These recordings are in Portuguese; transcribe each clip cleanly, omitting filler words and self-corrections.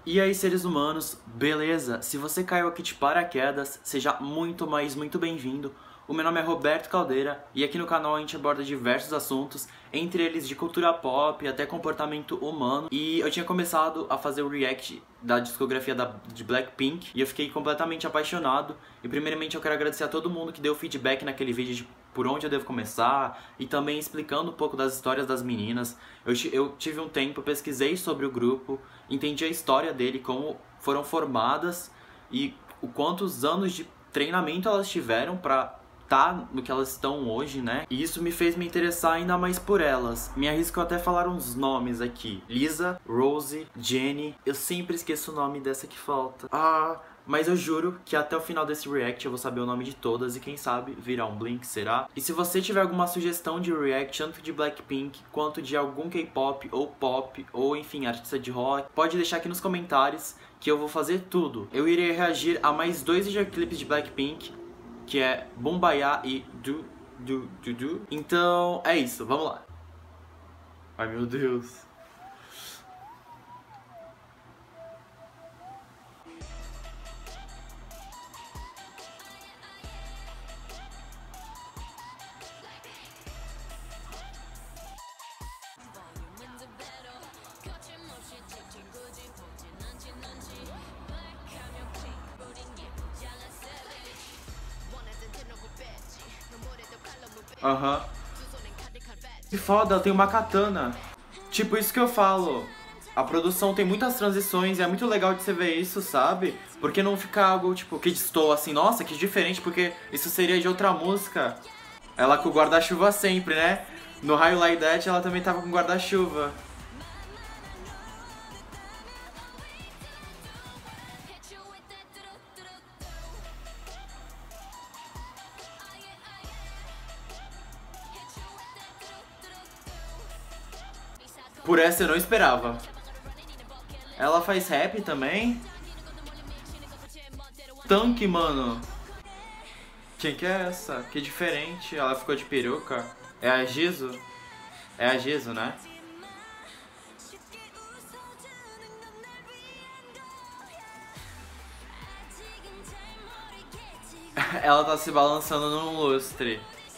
E aí, seres humanos, beleza? Se você caiu aqui de paraquedas, seja muito bem-vindo. O meu nome é Roberto Caldeira e aqui no canal a gente aborda diversos assuntos, entre eles de cultura pop até comportamento humano. E eu tinha começado a fazer o react da discografia de Blackpink e eu fiquei completamente apaixonado. E primeiramente eu quero agradecer a todo mundo que deu feedback naquele vídeo de por onde eu devo começar e também explicando um pouco das histórias das meninas. Eu tive um tempo, pesquisei sobre o grupo, entendi a história dele, como foram formadas e o quantos anos de treinamento elas tiveram pra tá no que elas estão hoje, né? E isso me fez me interessar ainda mais por elas. Me arrisco até falar uns nomes aqui. Lisa, Rose, Jennie. Eu sempre esqueço o nome dessa que falta. Mas eu juro que até o final desse react eu vou saber o nome de todas e quem sabe virar um Blink, será? E se você tiver alguma sugestão de react, tanto de Blackpink quanto de algum K-pop ou pop ou enfim, artista de rock, pode deixar aqui nos comentários que eu vou fazer tudo. Eu irei reagir a mais 2 videoclipes de Blackpink, que é Boombayah e Do. Então é isso, vamos lá. Ai meu Deus. Aham. Que foda, ela tem uma katana. Tipo, isso que eu falo. A produção tem muitas transições e é muito legal de você ver isso, sabe? Porque não fica algo, tipo, que destoa assim, nossa, que diferente, porque isso seria de outra música. Ela com o guarda-chuva sempre, né? No How You Like That ela também tava com guarda-chuva. Por essa eu não esperava. Ela faz rap também? Tanque, mano. Quem que é essa? Que diferente. Ela ficou de peruca. É a Jisoo? É a Jisoo, né? Ela tá se balançando num lustre.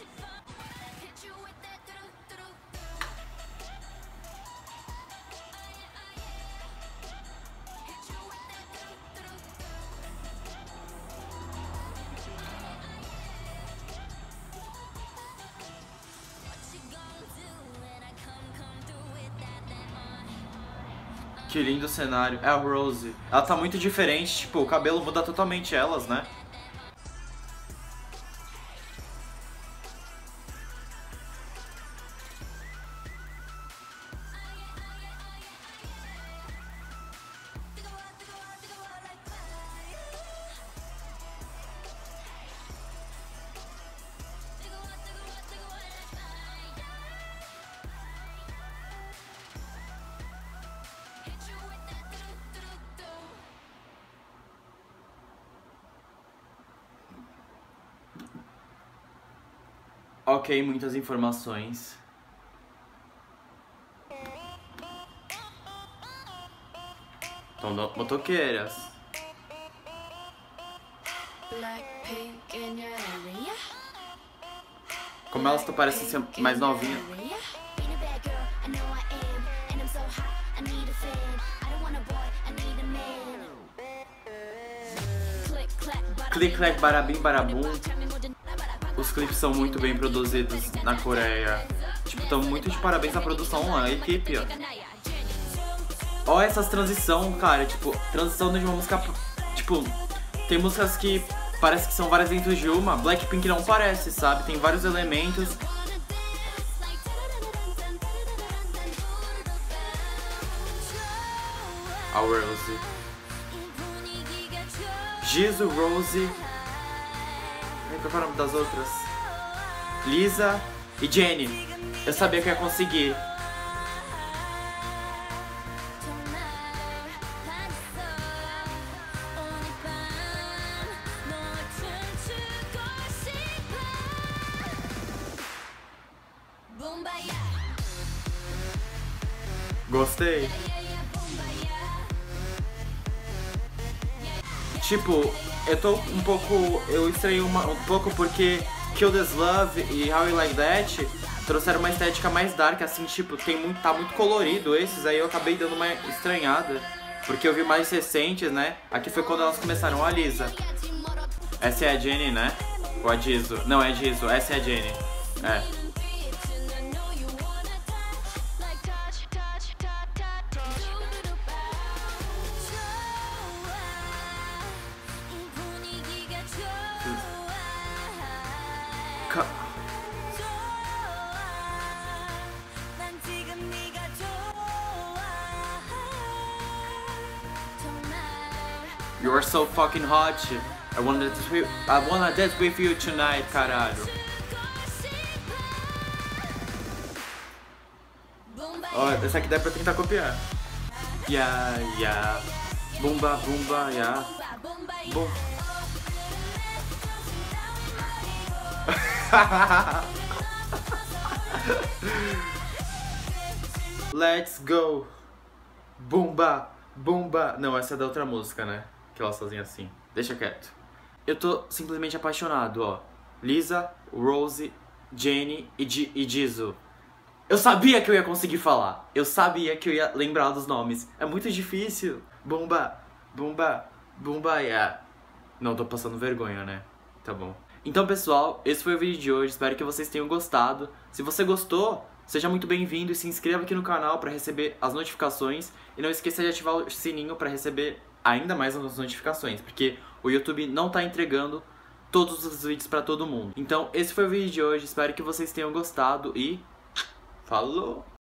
Que lindo cenário. É a Rose. Ela tá muito diferente, tipo, o cabelo muda totalmente elas, né? Ok, muitas informações. Então, motoqueiras. Como elas parecem ser mais novinhas. Click, clack, barabim, barabum. Os clipes são muito bem produzidos na Coreia. Tipo, tão muito de parabéns à produção, a equipe, ó. Ó essas transição, cara, tipo, transição de uma música, tipo, tem músicas que parece que são várias dentro de uma. Blackpink não parece, sabe? Tem vários elementos. A Rose. Jisoo, Rose. Qual é o nome das outras? Lisa e Jennie. Eu sabia que eu ia conseguir. Gostei. tipo, eu tô um pouco... Eu estranhei um pouco porque Kill This Love e How You Like That trouxeram uma estética mais dark, assim, tipo, tá muito colorido esses, aí eu acabei dando uma estranhada, porque eu vi mais recentes, né? Aqui foi quando elas começaram. Ó, a Lisa. Essa é a Jenny, né? Ou a Jisoo? Não, é a Jisoo, essa é a Jenny. É. You're so fucking hot. I wanna dance with you tonight, caralho. Ó, essa aqui dá pra tentar copiar. Yeah, yeah. Bumba, bumba, yeah. Bum. Let's go. Bumba, bumba. Não, essa é da outra música, né? Que elas fazem assim. Deixa quieto. Eu tô simplesmente apaixonado, ó. Lisa, Rose, Jenny e Jisoo. Eu sabia que eu ia conseguir falar. Eu sabia que eu ia lembrar dos nomes. É muito difícil. Bumba, bumba, bumba, yeah. Não, tô passando vergonha, né? Tá bom. Então, pessoal, esse foi o vídeo de hoje. Espero que vocês tenham gostado. Se você gostou, seja muito bem-vindo e se inscreva aqui no canal para receber as notificações. E não esqueça de ativar o sininho para receber ainda mais as notificações, porque o YouTube não tá entregando todos os vídeos para todo mundo. Então, esse foi o vídeo de hoje. Espero que vocês tenham gostado e... falou!